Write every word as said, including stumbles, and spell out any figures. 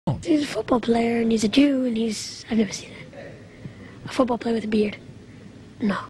He's a football player, and he's a Jew, and he's... I've never seen it. A football player with a beard. No.